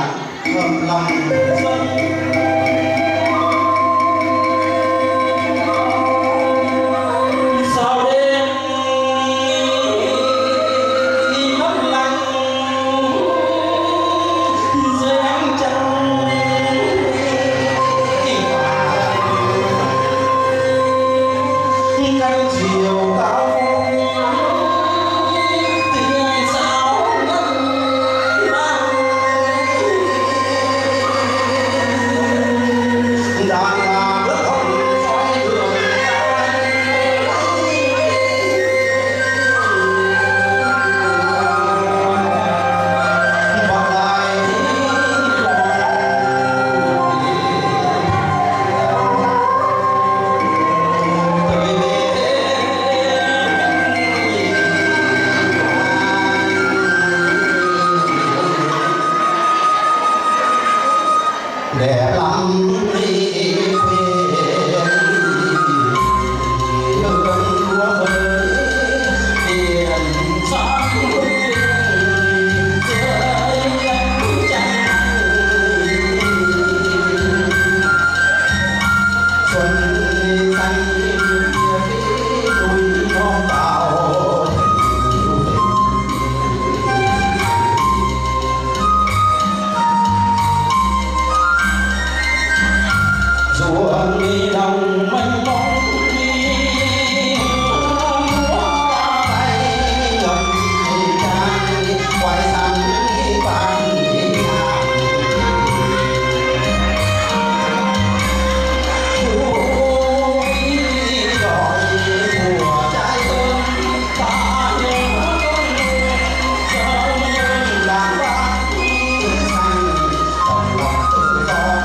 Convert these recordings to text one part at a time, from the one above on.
nhạc hợp lòng dân. Đẹp lắm đi về hương lúa mới tiền xót dưới ánh trăng xuân xanh núi non tạo ruộng đi đồng mênh mông đi múa tay ngập tràn quay sang vàng hàng vui gọi mùa trái thơm ta nhớ sớm làng bát xanh đồng lòng tự do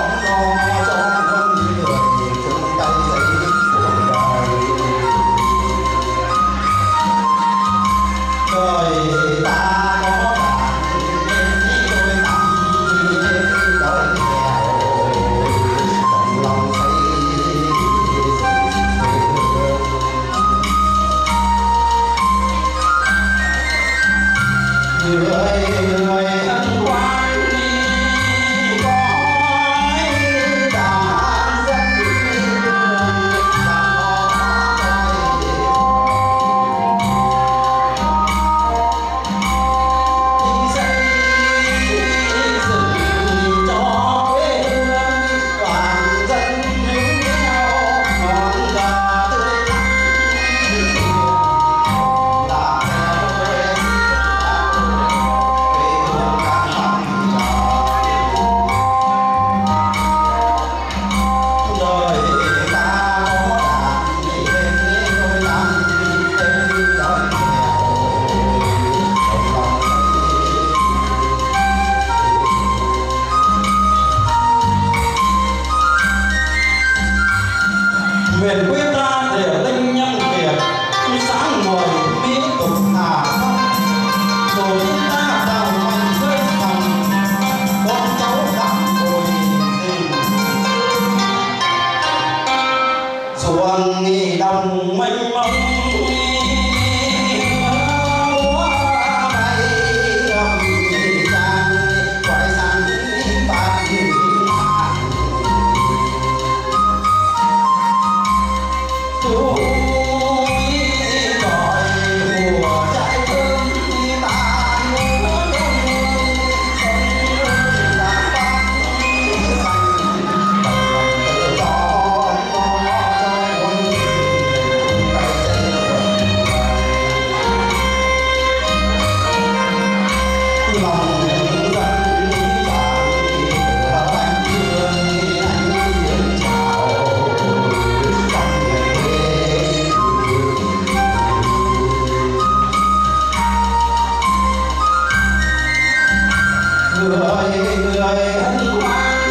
đời ta có bạn nên đôi năm đôi nghèo đồng lòng thấy người ân quan gói đàn dân nguyện quyết ta để linh nhân Việt sáng ngời mỹ tục hà phong rồi chúng ta đào mạnh với thầm con cháu bạn hồi tình ruộng nghỉ đồng mênh mông người ân quan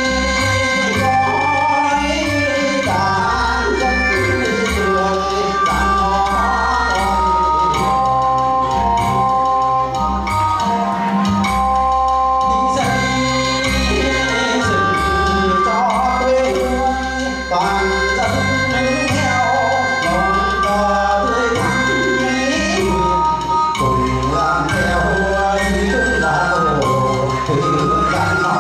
gói đàn dân đường đàn đi xây dựng cho quê hương toàn dân mình theo lòng cờ tươi thắm mấy cùng làm theo những đạo thủy bạn